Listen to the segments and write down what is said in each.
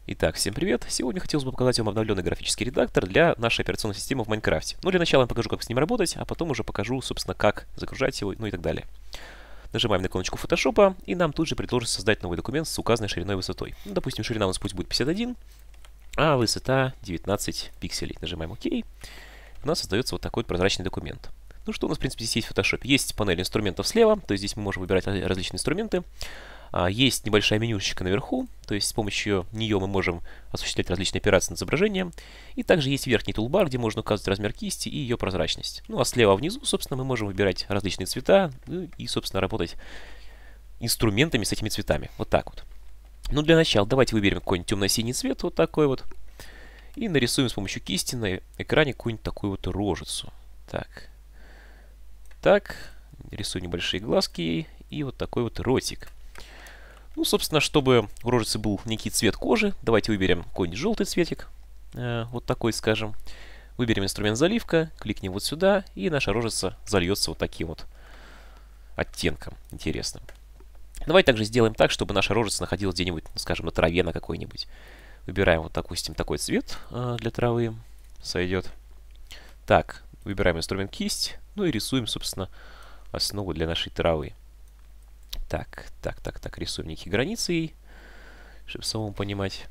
Итак, всем привет! Сегодня хотелось бы показать вам обновленный графический редактор для нашей операционной системы в Майнкрафте. Ну, для начала я покажу, как с ним работать, а потом уже покажу, собственно, как загружать его, ну и так далее. Нажимаем на иконочку Photoshop, и нам тут же предложат создать новый документ с указанной шириной и высотой. Ну, допустим, ширина у нас пусть будет 51, а высота 19 пикселей. Нажимаем ОК. У нас создается вот такой вот прозрачный документ. Ну, что у нас, в принципе, здесь есть в Photoshop? Есть панель инструментов слева, то есть здесь мы можем выбирать различные инструменты. Есть небольшая менюшечка наверху, то есть с помощью нее мы можем осуществлять различные операции над изображением. И также есть верхний тулбар, где можно указывать размер кисти и ее прозрачность. Ну а слева внизу, собственно, мы можем выбирать различные цвета, ну, и, собственно, работать инструментами с этими цветами. Вот так вот. Ну, для начала давайте выберем какой-нибудь темно-синий цвет, вот такой вот. И нарисуем с помощью кисти на экране какую-нибудь такую вот рожицу. Так. Так. Рисую небольшие глазки и вот такой вот ротик. Ну, собственно, чтобы у рожицы был некий цвет кожи, давайте выберем какой-нибудь желтый цветик. Вот такой, скажем. Выберем инструмент заливка, кликнем вот сюда, и наша рожица зальется вот таким вот оттенком интересным. Давайте также сделаем так, чтобы наша рожица находилась где-нибудь, ну, скажем, на траве на какой-нибудь. Выбираем, вот, допустим, такой цвет для травы. Сойдет. Так, выбираем инструмент кисть, ну и рисуем, собственно, основу для нашей травы. Так, рисуем некие границы, чтобы самому понимать.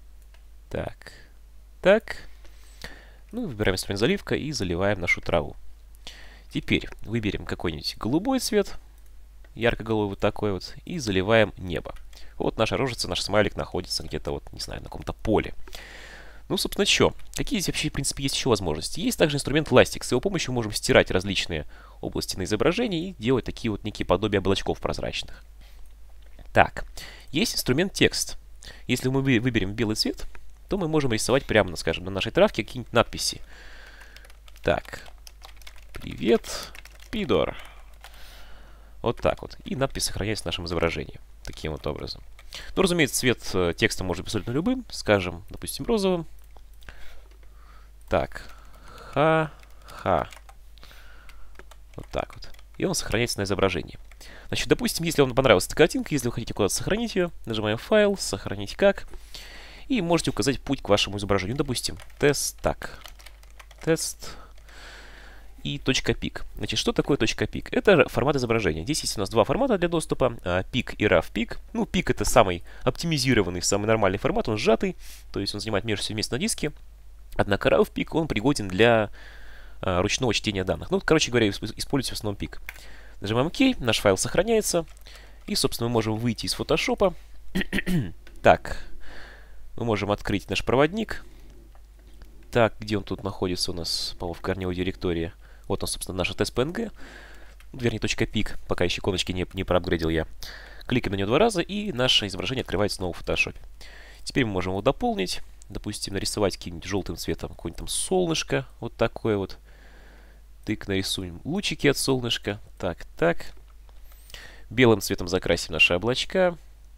Так. Ну, выбираем инструмент заливка и заливаем нашу траву. Теперь выберем какой-нибудь голубой цвет, ярко-голубой вот такой вот, и заливаем небо. Вот наша рожица, наш смайлик находится где-то вот, не знаю, на каком-то поле. Ну, собственно, что? Какие здесь вообще, в принципе, есть еще возможности? Есть также инструмент Elastic. С его помощью мы можем стирать различные области на изображении и делать такие вот некие подобия облачков прозрачных. Так, есть инструмент текст. Если мы выберем белый цвет, то мы можем рисовать прямо, скажем, на нашей травке какие-нибудь надписи. Так, привет, пидор. Вот так вот. И надпись сохраняется в нашем изображении. Таким вот образом. Ну, разумеется, цвет текста может быть абсолютно любым. Скажем, допустим, розовым. Так, ха-ха. Вот так вот. И он сохраняется на изображении. Значит, допустим, если вам понравилась эта картинка, если вы хотите куда-то сохранить ее, нажимаем «Файл», «Сохранить как», и можете указать путь к вашему изображению. Допустим, тест так. Тест и .pik. Значит, что такое .pik? Это формат изображения. Здесь есть у нас два формата для доступа. PIK и RAW-PIK. Ну, PIK это самый оптимизированный, самый нормальный формат. Он сжатый, то есть он занимает меньше всего места на диске. Однако RAW-PIK, он пригоден для ручного чтения данных. Ну, короче говоря, используйте в основном PIK. Нажимаем ОК, наш файл сохраняется. И, собственно, мы можем выйти из Photoshop. Так, мы можем открыть наш проводник. Так, где он тут находится у нас, по-моему, в корневой директории. Вот он, собственно, наша test.png. Вернее, .pik, пока еще иконочки не проапгрейдил я. Кликаем на него два раза, и наше изображение открывается снова в Photoshop. Теперь мы можем его дополнить. Допустим, нарисовать каким-нибудь желтым цветом какое-нибудь там солнышко. Вот такое вот. Тык, нарисуем лучики от солнышка. Так. Белым цветом закрасим наши облачка.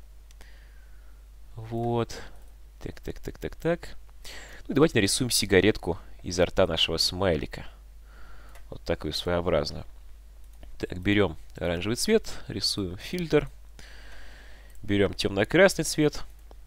Вот. Так. Ну и давайте нарисуем сигаретку изо рта нашего смайлика. Вот такую своеобразную. Так, берем оранжевый цвет, рисуем фильтр. Берем темно-красный цвет.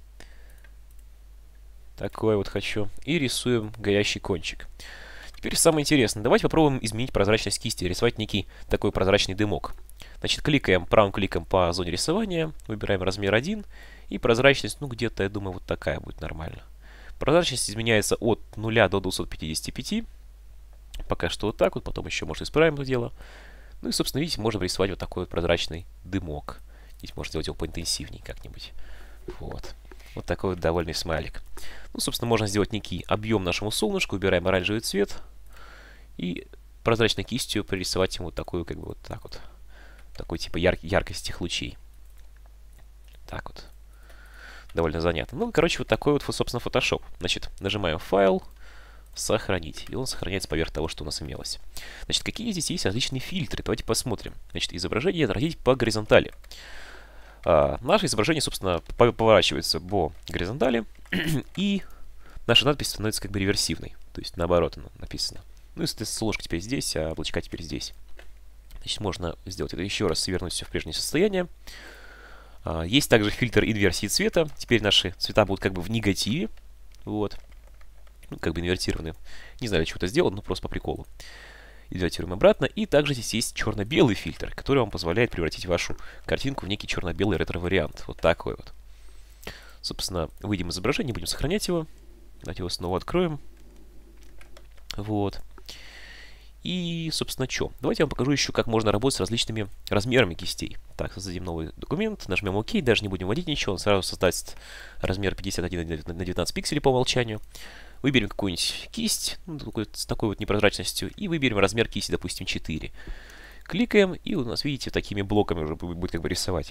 Такой вот хочу. И рисуем горящий кончик. Теперь самое интересное. Давайте попробуем изменить прозрачность кисти, рисовать некий такой прозрачный дымок. Значит, кликаем правым кликом по зоне рисования, выбираем размер 1, и прозрачность, ну, где-то, я думаю, вот такая будет нормально. Прозрачность изменяется от 0 до 255. Пока что вот так вот, потом еще, может, исправим это дело. Ну и, собственно, видите, можем рисовать вот такой вот прозрачный дымок. Здесь можно сделать его поинтенсивнее как-нибудь. Вот. Вот такой вот довольный смайлик. Ну, собственно, можно сделать некий объем нашему солнышку. Выбираем оранжевый цвет. И прозрачной кистью прорисовать ему такую, как бы вот так вот. Такой типа яркость этих лучей. Так вот. Довольно занятно. Ну, короче, вот такой вот, собственно, Photoshop. Значит, нажимаем «Файл», «Сохранить». И он сохраняется поверх того, что у нас имелось. Значит, какие здесь есть различные фильтры? Давайте посмотрим. Значит, изображение отразить по горизонтали. Наше изображение, собственно, поворачивается по горизонтали, и наша надпись становится как бы реверсивной. То есть, наоборот, она написана. Ну, и, соответственно, солнышко теперь здесь, а облачка теперь здесь. Значит, можно сделать это еще раз, свернуть все в прежнее состояние. Есть также фильтр инверсии цвета. Теперь наши цвета будут как бы в негативе. Вот. Ну, как бы инвертированы. Не знаю, для чего это сделано, но просто по приколу. Инвертируем обратно. И также здесь есть черно-белый фильтр, который вам позволяет превратить вашу картинку в некий черно-белый ретро-вариант. Вот такой вот. Собственно, выйдем из изображения, будем сохранять его. Давайте его снова откроем. Вот. И, собственно, что? Давайте я вам покажу еще, как можно работать с различными размерами кистей. Так, создадим новый документ, нажмем ОК, даже не будем вводить ничего, он сразу создаст размер 51 на 19 пикселей по умолчанию. Выберем какую-нибудь кисть, ну, с такой вот непрозрачностью, и выберем размер кисти, допустим, 4. Кликаем, и у нас, видите, такими блоками уже будет как бы рисовать.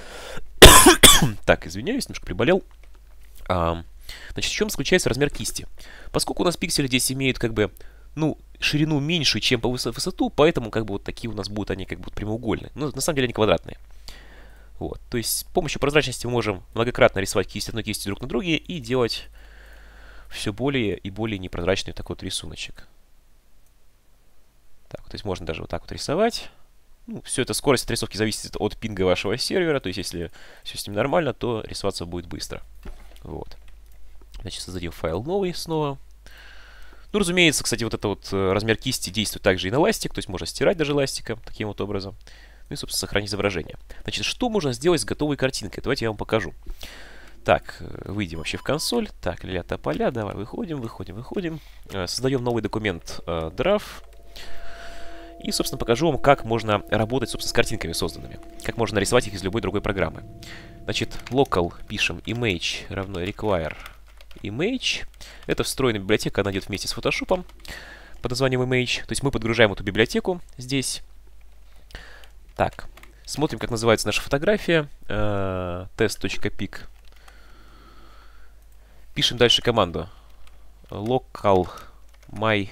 Так, извиняюсь, немножко приболел. Значит, в чем заключается размер кисти? Поскольку у нас пиксели здесь имеют как бы, ну, ширину меньше, чем по высоту, поэтому как бы вот такие у нас будут они как бы прямоугольные. Но на самом деле они квадратные. Вот, то есть с помощью прозрачности мы можем многократно рисовать кисть одной кисти друг на друге и делать все более и более непрозрачный такой вот рисуночек. Так, то есть можно даже вот так вот рисовать. Ну, все это, скорость отрисовки зависит от пинга вашего сервера, то есть если все с ним нормально, то рисоваться будет быстро. Вот. Значит, создадим файл новый снова. Ну, разумеется, кстати, вот это вот размер кисти действует также и на ластик, то есть можно стирать даже ластиком таким вот образом. Ну и, собственно, сохранить изображение. Значит, что можно сделать с готовой картинкой? Давайте я вам покажу. Так, выйдем вообще в консоль. Так, ля тополя, давай, выходим. Создаем новый документ draw. И, собственно, покажу вам, как можно работать, собственно, с картинками созданными. Как можно нарисовать их из любой другой программы. Значит, local пишем image равно require image. Это встроенная библиотека, она идет вместе с Photoshop под названием image. То есть мы подгружаем эту библиотеку здесь. Так, смотрим, как называется наша фотография. Test.pic. Пишем дальше команду local my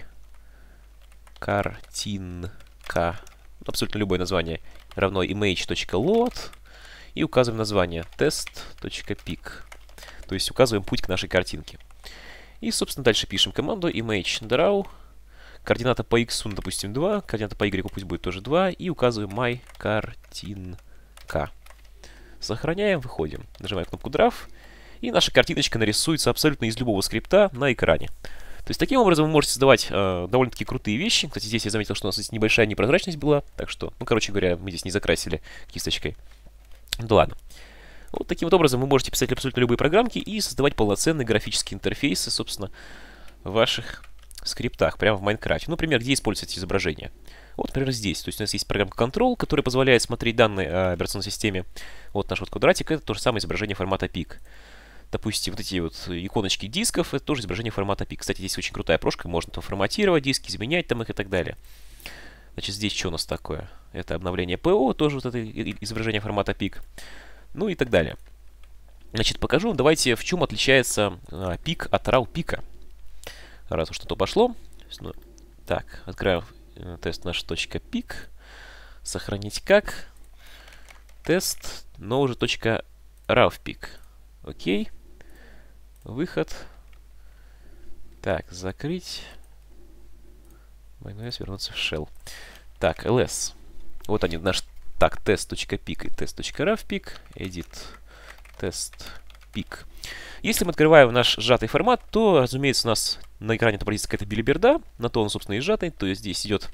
картинка, абсолютно любое название, равно image.load, и указываем название test.pic, то есть указываем путь к нашей картинке. И, собственно, дальше пишем команду image.draw, координата по x, допустим, 2, координата по y пусть будет тоже 2, и указываем my картинка. Сохраняем, выходим, нажимаем кнопку draw, и наша картиночка нарисуется абсолютно из любого скрипта на экране. То есть таким образом вы можете создавать довольно-таки крутые вещи. Кстати, здесь я заметил, что у нас здесь небольшая непрозрачность была. Так что, ну, короче говоря, мы здесь не закрасили кисточкой. Да ладно. Вот таким вот образом вы можете писать абсолютно любые программки и создавать полноценные графические интерфейсы, собственно, в ваших скриптах, прямо в Майнкрафте. Ну, например, где используется изображение? Вот, например, здесь. То есть у нас есть программа Control, которая позволяет смотреть данные о операционной системе. Вот наш вот квадратик, это то же самое изображение формата PIC. Допустим, вот эти вот иконочки дисков, это тоже изображение формата PIC. Кстати, здесь очень крутая прошка, можно там форматировать диски, изменять там их и так далее. Значит, здесь что у нас такое? Это обновление ПО, тоже вот это изображение формата PIC. Ну и так далее. Значит, покажу, давайте, в чем отличается PIC от RAW PIC. Раз уж что-то пошло. Так, открываем тест наш .pic. Сохранить как. Тест, но уже .rawpic. Окей. Выход. Так, закрыть. Майонез, вернуться в shell. Так, ls. Вот они, наш так, test.pic и test.rawpic. Edit test.pic. Если мы открываем наш сжатый формат, то, разумеется, у нас на экране отобразится какая-то билиберда. На то он, собственно, и сжатый. То есть здесь идет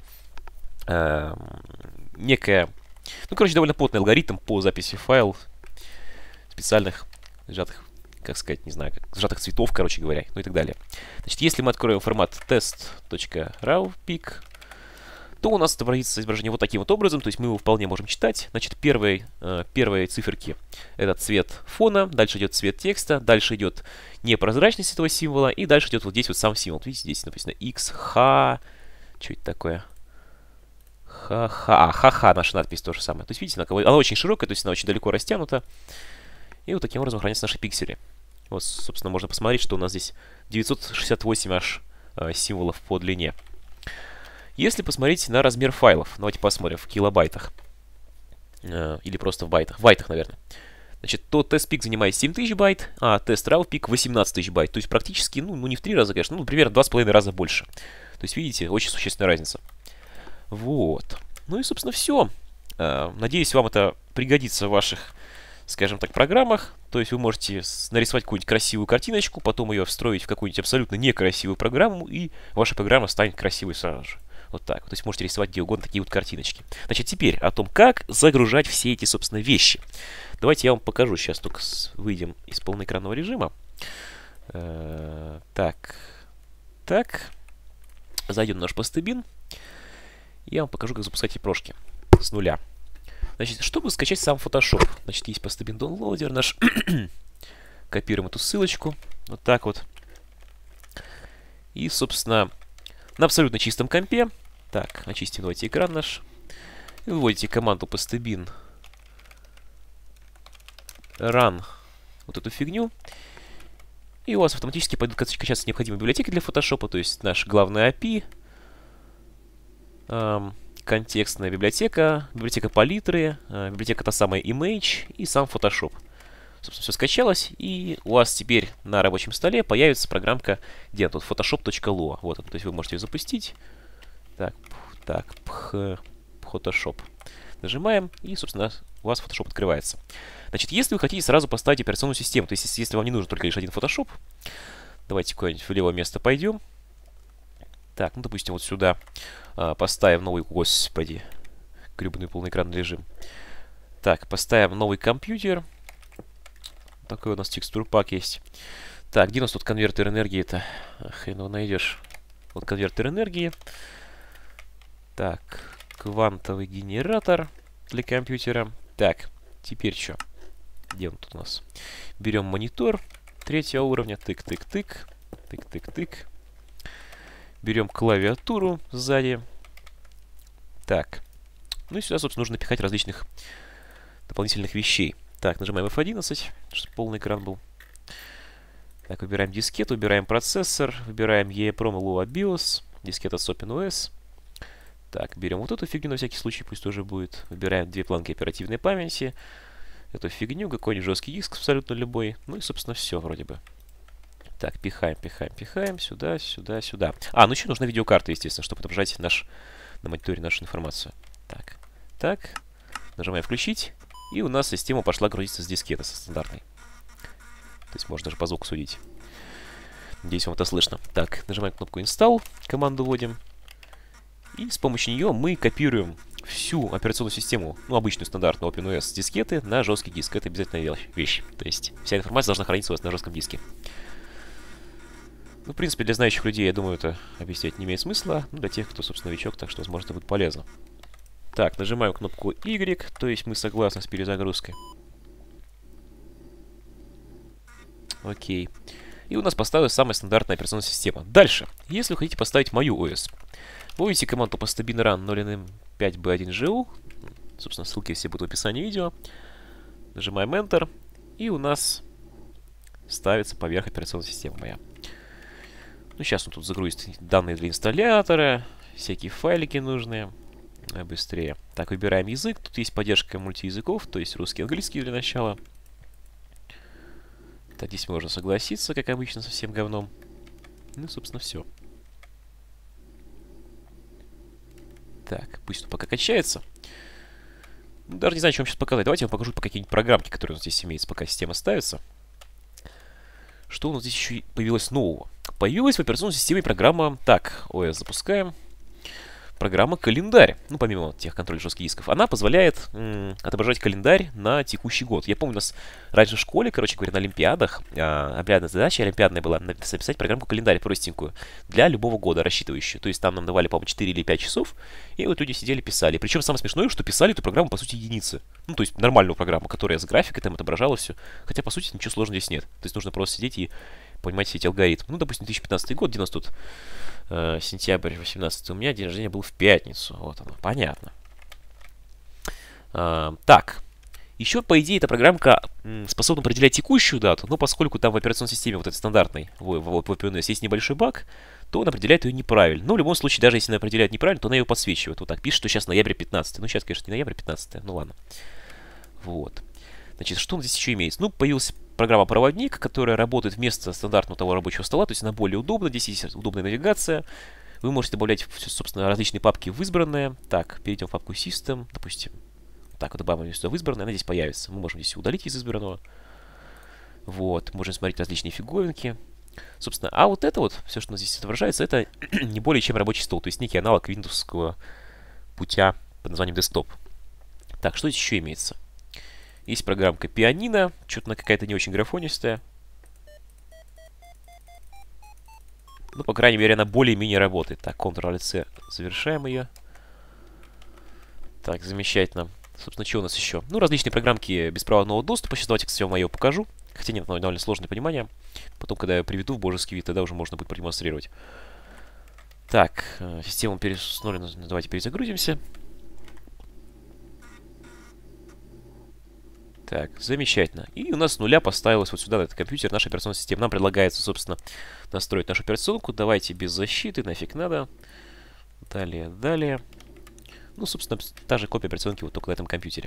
некая... Ну, короче, довольно плотный алгоритм по записи файлов специальных сжатых, как сказать, не знаю, сжатых цветов, короче говоря, ну и так далее. Значит, если мы откроем формат test.rawpic, то у нас отобразится изображение вот таким вот образом, то есть мы его вполне можем читать. Значит, первые циферки — это цвет фона, дальше идет цвет текста, дальше идет непрозрачность этого символа, и дальше идет вот здесь вот сам символ. Видите, здесь написано X, H, что это такое? Ха-ха, наша надпись то же самое. То есть, видите, она очень широкая, то есть она очень далеко растянута. И вот таким образом хранятся наши пиксели. Вот, собственно, можно посмотреть, что у нас здесь 968 аж символов по длине. Если посмотреть на размер файлов, давайте посмотрим в килобайтах. Или просто в байтах. В байтах, наверное. Значит, то TestPic занимает 7000 байт, а TestRawPic 18000 байт. То есть практически, ну не в 3 раза, конечно, ну, примерно 2,5 раза больше. То есть, видите, очень существенная разница. Вот. Ну и, собственно, все. Надеюсь, вам это пригодится в ваших скажем так, программах. То есть вы можете нарисовать какую-нибудь красивую картиночку, потом ее встроить в какую-нибудь абсолютно некрасивую программу, и ваша программа станет красивой сразу же. Вот так. То есть можете рисовать где угодно такие вот картиночки. Значит, теперь о том, как загружать все эти, собственно, вещи. Давайте я вам покажу. Сейчас только выйдем из полноэкранного режима. Так. Зайдем на наш постебин. И я вам покажу, как запускать эти прошки с нуля. Значит, чтобы скачать сам Photoshop, значит, есть постебин downloader наш. Копируем эту ссылочку. Вот так вот. И, собственно, на абсолютно чистом компе. Так, очистим, давайте, экран наш. И выводите команду postebin run вот эту фигню. И у вас автоматически пойдут качаться необходимые библиотеки для Photoshop, то есть наш главный API, контекстная библиотека, библиотека палитры, библиотека та самая Image и сам Photoshop. Собственно, все скачалось, и у вас теперь на рабочем столе появится программка, где тут photoshop.lo. Вот он, то есть вы можете ее запустить. Так, Photoshop. Нажимаем, и, собственно, у вас Photoshop открывается. Значит, если вы хотите сразу поставить операционную систему, то есть если вам не нужен только лишь один Photoshop, давайте куда-нибудь в левое место пойдем. Так, ну, допустим, вот сюда поставим новый, господи, гребаный полноэкранный режим. Так, поставим новый компьютер. Такой у нас текстур-пак есть. Так, где у нас тут конвертер энергии-то? Хрен его найдешь. Вот конвертер энергии. Так, квантовый генератор для компьютера. Так, теперь что? Где он тут у нас? Берем монитор третьего уровня. Тык-тык-тык. Тык-тык-тык. Берем клавиатуру сзади. Так. Ну и сюда, собственно, нужно напихать различных дополнительных вещей. Так, нажимаем F11, чтобы полный экран был. Так, выбираем дискету, выбираем процессор, выбираем EEPROM Lua BIOS, дискета с OpenOS. Так, берем вот эту фигню на всякий случай, пусть тоже будет. Выбираем две планки оперативной памяти. Эту фигню, какой-нибудь жесткий диск, абсолютно любой. Ну и, собственно, все вроде бы. Так, пихаем, сюда, сюда, сюда. Ну еще нужна видеокарта, естественно, чтобы отображать на мониторе нашу информацию. Так, нажимаем включить, и у нас система пошла грузиться с дискеты, со стандартной. То есть можно даже по звуку судить. Надеюсь, вам это слышно. Так, нажимаем кнопку Install, команду вводим, и с помощью нее мы копируем всю операционную систему, ну, обычную стандартную OpenOS с дискеты на жесткий диск. Это обязательная вещь. То есть вся информация должна храниться у вас на жестком диске. Ну, в принципе, для знающих людей, я думаю, это объяснять не имеет смысла. Ну, для тех, кто, собственно, новичок, так что, возможно, это будет полезно. Так, нажимаем кнопку Y, то есть мы согласны с перезагрузкой. Окей. И у нас поставилась самая стандартная операционная система. Дальше, если вы хотите поставить мою ОС, вводите команду postebin run 0nm5b1gu. Собственно, ссылки все будут в описании видео. Нажимаем Enter, и у нас ставится поверх операционная система моя. Ну, сейчас он тут загрузит данные для инсталлятора, всякие файлики нужные. Быстрее. Так, выбираем язык. Тут есть поддержка мультиязыков, то есть русский и английский для начала. Так, здесь можно согласиться, как обычно, со всем говном. Ну, собственно, все. Так, пусть пока качается. Ну, даже не знаю, что вам сейчас показать. Давайте я вам покажу по какие-нибудь программки, которые у нас здесь имеются, пока система ставится. Что у нас здесь еще появилось нового? Появилась в операционной системе программа... Так, OS запускаем. Программа «Календарь». Ну, помимо тех контроля жестких дисков. Она позволяет отображать календарь на текущий год. Я помню, у нас раньше в школе, короче говоря, на олимпиадах, олимпиадная задача олимпиадная была написать программку «Календарь» простенькую для любого года, рассчитывающую. То есть там нам давали, по-моему, 4 или 5 часов, и вот люди сидели, писали. Причем самое смешное, что писали эту программу, по сути, единицы. Ну, то есть нормальную программу, которая с графикой там отображала все. Хотя, по сути, ничего сложного здесь нет. То есть нужно просто сидеть и понимать все эти алгоритмы. Ну, допустим, 2015 год, 90 тут сентябрь 18, у меня день рождения был в пятницу. Вот оно, понятно. Так, еще, по идее, эта программка способна определять текущую дату, но поскольку там в операционной системе вот этой стандартной, в OpenOS, есть небольшой баг, то он определяет ее неправильно. Но в любом случае, даже если она определяет неправильно, то она ее подсвечивает. Вот так пишет, что сейчас ноябрь 15. Ну, сейчас, конечно, не ноябрь 15, ну ладно. Вот. Значит, что у нас здесь еще имеется? Ну, появилась программа «Проводник», которая работает вместо стандартного того рабочего стола, то есть она более удобна, здесь есть удобная навигация. Вы можете добавлять, собственно, различные папки в избранное. Так, перейдем в папку System, допустим. так вот добавим ее сюда в избранное, она здесь появится. Мы можем здесь удалить из избранного. Вот, можем смотреть различные фиговинки. Собственно, а вот это вот, все, что у нас здесь отображается, это не более чем рабочий стол, то есть некий аналог виндовского путя под названием Desktop. Так, что здесь еще имеется? Есть программка Пианино, что-то она какая-то не очень графонистая. Ну, по крайней мере, она более-менее работает. Так, Ctrl-C, завершаем ее. Так, замечательно. Собственно, что у нас еще? Ну, различные программки беспроводного доступа. Сейчас давайте, кстати, вам ее покажу. Хотя нет, довольно сложное понимание. Потом, когда я приведу в божеский вид, тогда уже можно будет продемонстрировать. Так, систему переустановлена. Давайте перезагрузимся. Так, замечательно. И у нас с нуля поставилась вот сюда, на этот компьютер, наша операционная система. Нам предлагается, собственно, настроить нашу операционку. Давайте без защиты, нафиг надо. Далее, далее. Ну, собственно, та же копия операционки, вот только на этом компьютере.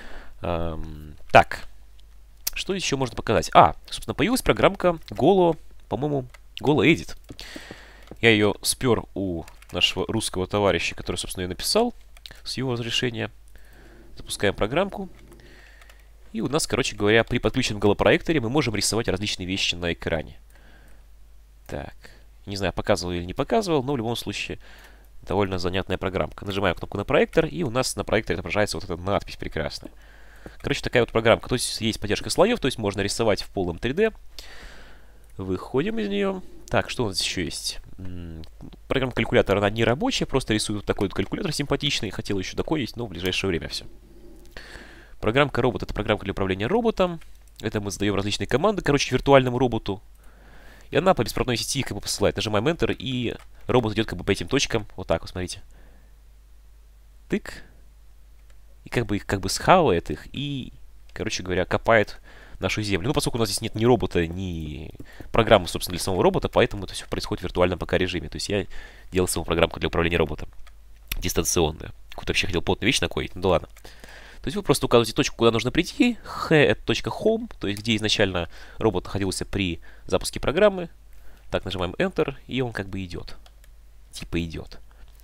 Так. Что еще можно показать? Собственно, появилась программка Golo, по-моему, Golo Edit. Я ее спер у нашего русского товарища, который, собственно, ее написал с его разрешения. Запускаем программку. И у нас, короче говоря, при подключенном голопроекторе мы можем рисовать различные вещи на экране. Так. Не знаю, показывал или не показывал, но в любом случае довольно занятная программка. Нажимаем кнопку на проектор, и у нас на проекторе отображается вот эта надпись прекрасная. Короче, такая вот программка. То есть поддержка слоев, то есть можно рисовать в полном 3D. Выходим из нее. Так, что у нас еще есть? Программа калькулятора, она не рабочая, просто рисует вот такой вот калькулятор симпатичный. Хотел еще докодить, но в ближайшее время все. Программка робот — это программка для управления роботом. Это мы задаем различные команды, короче, виртуальному роботу. И она по беспроводной сети их как бы посылает. Нажимаем Enter, и робот идет как бы по этим точкам. Вот так вот, смотрите. Тык. И как бы их схавает их и, короче говоря, копает нашу землю. Ну, поскольку у нас здесь нет ни робота, ни программы, собственно, для самого робота, поэтому это все происходит в виртуальном пока режиме. То есть я делал саму программку для управления роботом. Дистанционную. Какую-то вообще хотел плотную вещь накоить, ну да ладно. То есть вы просто указываете точку, куда нужно прийти. H — это точка home, то есть где изначально робот находился при запуске программы. Так, нажимаем Enter, и он как бы идет. Типа идет.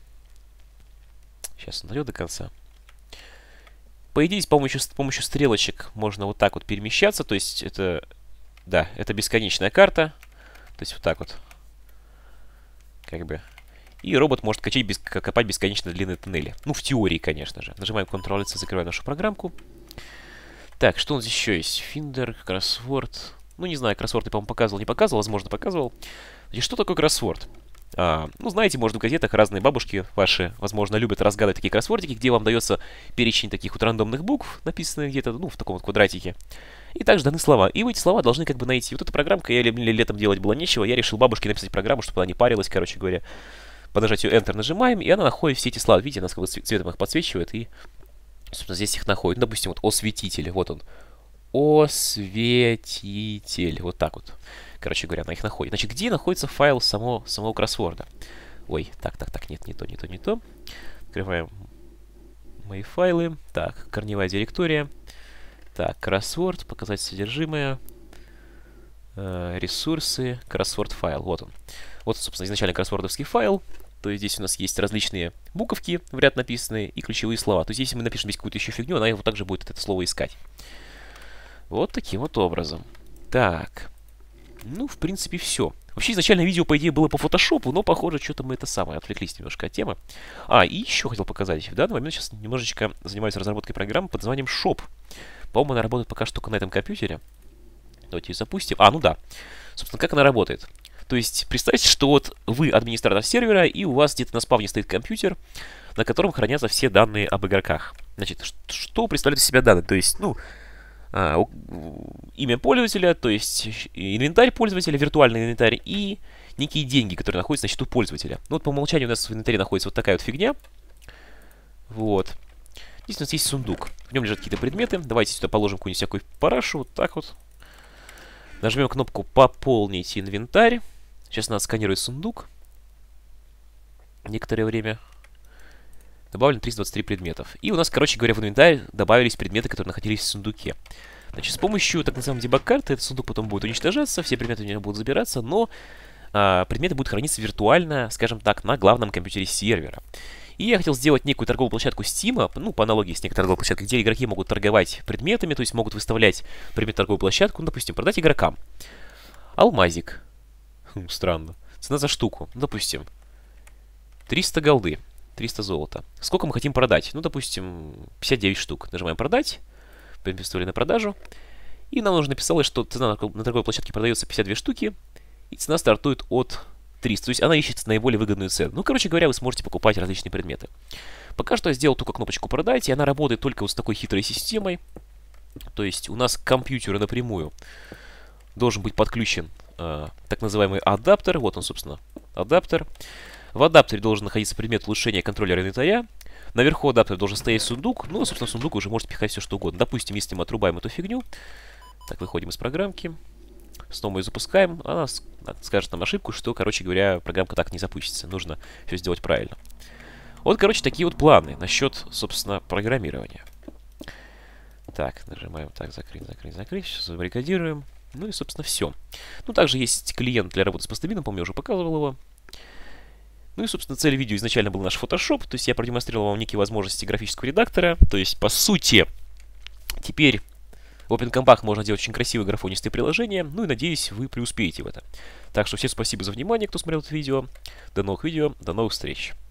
Сейчас он дойдет до конца. По идее, с помощью стрелочек можно вот так вот перемещаться. То есть это, да, это бесконечная карта. То есть вот так вот. Как бы. И робот может копать бесконечно длинные туннели. Ну, в теории, конечно же. Нажимаем Ctrl-C, закрываем нашу программку. Так, что у нас еще есть? Finder, кроссворд. Ну, не знаю, кроссворд я, по-моему, показывал, не показывал. Возможно, показывал. Значит, что такое кроссворд? Ну, знаете, может, в газетах разные бабушки ваши, возможно, любят разгадывать такие кроссвордики, где вам дается перечень таких вот рандомных букв, написанных где-то, ну, в таком вот квадратике. И также даны слова. И вы эти слова должны как бы найти. Вот эта программка, я летом делать было нечего, я решил бабушке написать программу, чтобы она не парилась, короче говоря. По нажатию Enter нажимаем, и она находит все эти слова. Видите, она как бы цветом их подсвечивает, и, собственно, здесь их находит. Ну, допустим, вот осветитель, вот он. Осветитель. Вот так вот. Короче говоря, она их находит. Значит, где находится файл самого кроссворда? Ой, так, нет, не то. Открываем мои файлы. Так, корневая директория. Так, кроссворд, показать содержимое. Ресурсы, кроссворд файл. Вот он. Вот, собственно, изначально кроссвордовский файл. То есть здесь у нас есть различные буковки в ряд написанные и ключевые слова. То есть если мы напишем здесь какую-то еще фигню, она его также будет это слово искать. Вот таким вот образом. Так. Ну, в принципе, все. Вообще, изначально видео, по идее, было по фотошопу, но, похоже, что-то мы это самое отвлеклись немножко от темы. И еще хотел показать. В данный момент сейчас немножечко занимаюсь разработкой программы под названием Shop. По-моему, она работает пока что только на этом компьютере. Давайте ее запустим. Ну да. Собственно, как она работает? То есть, представьте, что вот вы администратор сервера, и у вас где-то на спавне стоит компьютер, на котором хранятся все данные об игроках. Значит, что представляет из себя данные? То есть, ну, имя пользователя, то есть инвентарь пользователя, виртуальный инвентарь и некие деньги, которые находятся на счету пользователя. Ну вот по умолчанию у нас в инвентаре находится вот такая вот фигня. Вот. Здесь у нас есть сундук. В нем лежат какие-то предметы. Давайте сюда положим какую-нибудь всякую парашу. Вот так вот. Нажмем кнопку «Пополнить инвентарь». Сейчас надо сканировать сундук. Некоторое время. Добавлено 323 предметов. И у нас, короче говоря, в инвентарь добавились предметы, которые находились в сундуке. Значит, с помощью так называемой дебаг-карты этот сундук потом будет уничтожаться, все предметы в него будут забираться, но предметы будут храниться виртуально, скажем так, на главном компьютере сервера. И я хотел сделать некую торговую площадку Steam, ну, по аналогии с некоторой торговой площадкой, где игроки могут торговать предметами, то есть могут выставлять предмет торговую площадку, ну, допустим, продать игрокам. Алмазик. Странно. Цена за штуку. Ну, допустим, 300 голды. 300 золота. Сколько мы хотим продать? Ну, допустим, 59 штук. Нажимаем «Продать». Выставили на продажу. И нам нужно написалось, что цена на торговой площадке продается 52 штуки. И цена стартует от 300. То есть она ищет наиболее выгодную цену. Ну, короче говоря, вы сможете покупать различные предметы. Пока что я сделал только кнопочку «Продать». И она работает только вот с такой хитрой системой. То есть у нас к компьютеру напрямую должен быть подключен так называемый адаптер. Вот он, собственно, адаптер. В адаптере должен находиться предмет улучшения контроллера инвентаря. Наверху адаптера должен стоять сундук. Ну, собственно, в сундук уже может пихать все, что угодно. Допустим, если мы отрубаем эту фигню. Так, выходим из программки. Снова ее запускаем. Она скажет нам ошибку, что, короче говоря, программка так не запустится. Нужно все сделать правильно. Вот, короче, такие вот планы насчет, собственно, программирования. Так, нажимаем так, закрыть, закрыть, закрыть. Сейчас забаррикадируем. Ну и, собственно, все. Ну, также есть клиент для работы с пластилином. Помню, я уже показывал его. Ну и, собственно, цель видео изначально был наш Photoshop. То есть я продемонстрировал вам некие возможности графического редактора. То есть, по сути, теперь в OpenCompact можно делать очень красивые графонистые приложения. Ну и, надеюсь, вы преуспеете в этом. Так что всем спасибо за внимание, кто смотрел это видео. До новых видео, до новых встреч.